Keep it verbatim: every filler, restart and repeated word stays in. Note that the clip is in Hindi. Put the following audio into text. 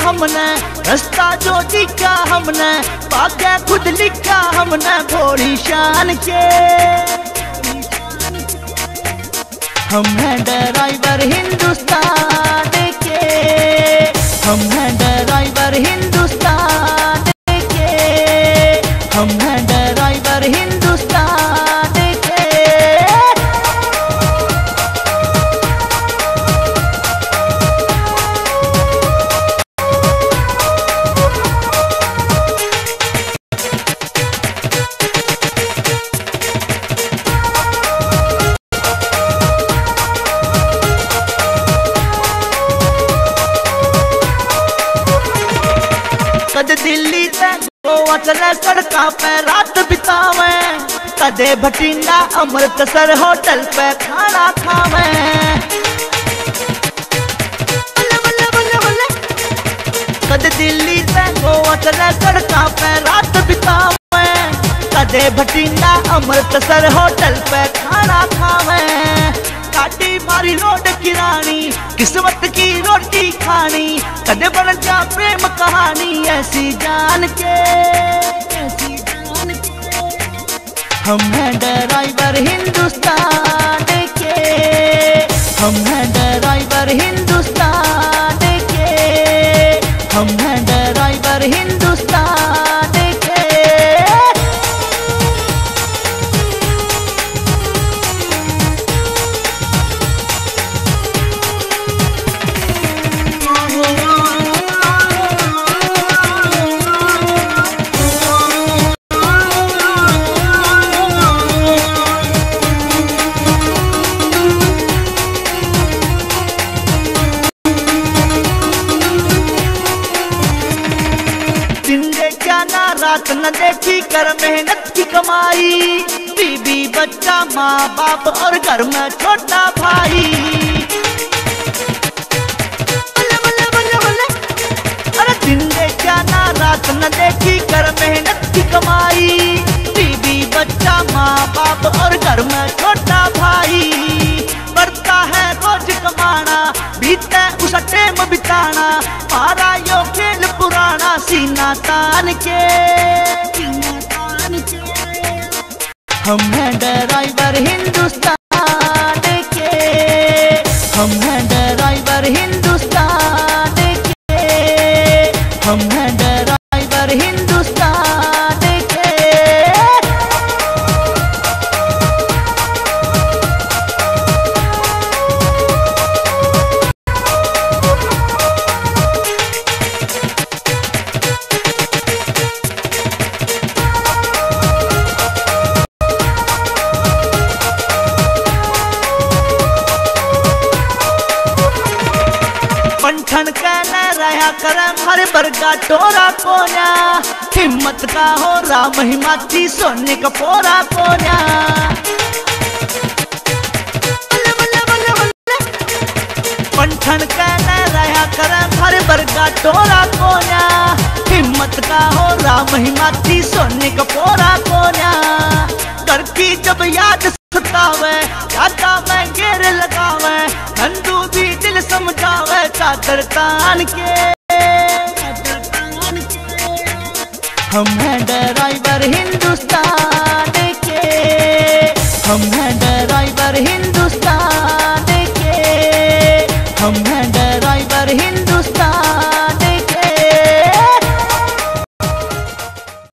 हमने, रास्ता जो दिखा हमने, पाके खुद लिखा हमने भोली शान के। हम हैं ड्राइवर हिंदुस्तान के, हम हैं ड्राइवर हिंदुस्तान के, हम हैं ड्राइवर हिंदुस्तान के। कद दिल्ली से गोवा चले सड़का पे रात बितावे, कदे भटिंडा अमृतसर होटल पे खाना खावे। कद दिल्ली से गोवा चले सड़का पे रात बितावे, कदे भटिंडा अमृतसर होटल पे खाना खावे। काटी मारी रोड किरानी, किस्मत की रोटी खानी, कदे बन जा प्रेम कहानी ऐसी जान के, ऐसी जान के। हम हैं ड्राइवर हिंदुस्तान के, हम हैं ड्राइवर हिंदुस्तान के, हम हैं ड्राइवर हिंदुस्तान के। रात न देखी कर मेहनत की कमाई, बीबी बच्चा माँ बाप और घर में छोटा भाई। बल्ले बल्ले बल्ले बल्ले, अरे दिन देखा ना रात न देखी कर मेहनत की कमाई, बीबी बच्चा माँ बाप और घर में छोटा भाई। बढ़ता है रोज कमाना, बीते उस टेम बिताना, मारा यो खेल पुराना सीना तान के, सीना तान के। हम हैं ड्राइवर हिंदुस्तान के, हम हैं ड्राइवर हिंदुस्तान के, हम हैं ड्राइवर हिंदुस्तान के। पंठन कहना रहा करम हर बरगा टोरा कोन्या, हिम्मत का हो राम हिमाची सोने का पोरा कोन्या। पंठन कहना रहा करम हर बरगा टोरा कोन्या, हिम्मत का हो राम हिमाची सोने का पोरा कोन्या। घर की जब याद सतावे, यादा में घेर लगावे, नंदू भी दिल समझावे चादर तान के, चादर तान के। हम हैं ड्राइवर हिंदुस्तान